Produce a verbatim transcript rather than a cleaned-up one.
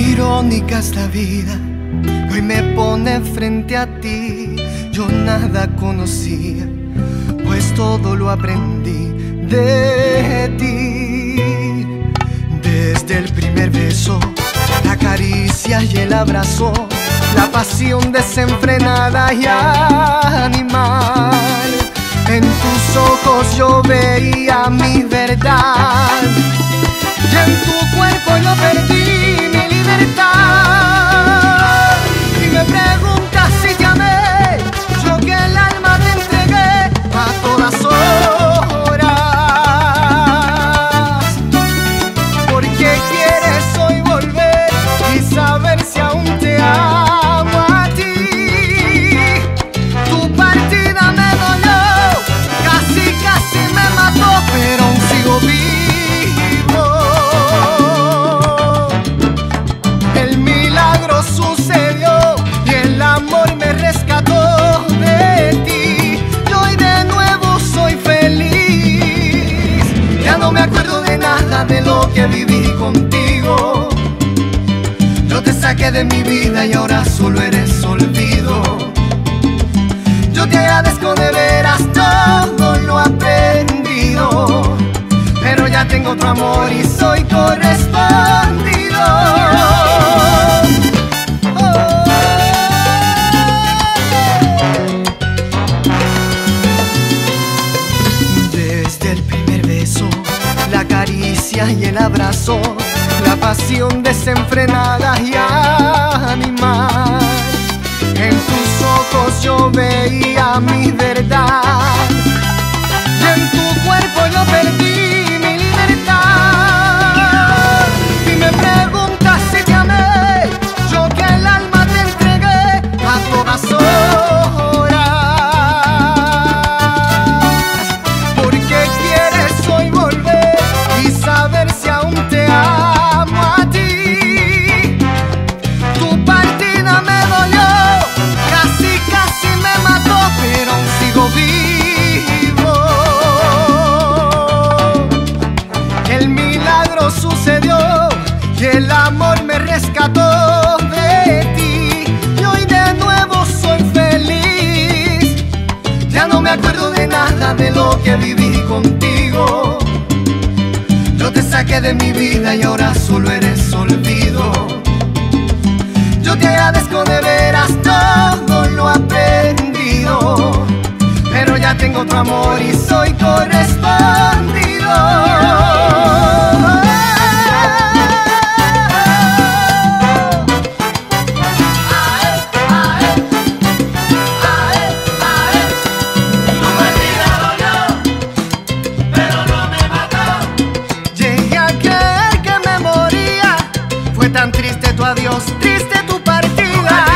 Irónica es la vida que hoy me pone frente a ti. Yo nada conocía, pues todo lo aprendí de ti. Desde el primer beso, la caricia y el abrazo, la pasión desenfrenada y animal. En tus ojos yo veía mi verdad y en tu cuerpo yo perdí mi libertad. Y me preguntas si te amé, yo que el alma te entregué a todas horas. ¿Por qué quieres hoy volver y saber si aún te amo a ti? Tu partida me dolió, casi casi me mató, pero aún sigo vivo. El milagro sucedió y el amor me rescató de ti. Y hoy de nuevo soy feliz. Ya no me acuerdo de nada de lo que viví contigo. Yo te saqué de mi vida y ahora solo eres olvido. Yo te agradezco de veras todo lo aprendido, pero ya tengo otro amor y soy correspondido. Oh. Desde el primer beso, la caricia y el abrazo, la pasión desenfrenada y animal. En tus ojos yo veía mi verdad y en tu cuerpo yo perdí mi libertad. Y me preguntas si te amé, yo que el alma te entregué a todas horas. ¿Por qué quieres hoy volver y saber si aún te amo a ti? Tu partida me dolió, casi casi me mató, pero aún sigo vivo. El milagro sucedió y el amor me rescató de ti. Y hoy de nuevo soy feliz. Ya no me acuerdo de nada de lo que viví contigo. Yo te saqué de mi vida y ahora solo eres olvido. Yo te agradezco de veras todo lo aprendido, pero ya tengo otro amor y soy correspondido. Llegué a creer que me moría, fue tan triste tu adiós, triste tu partida.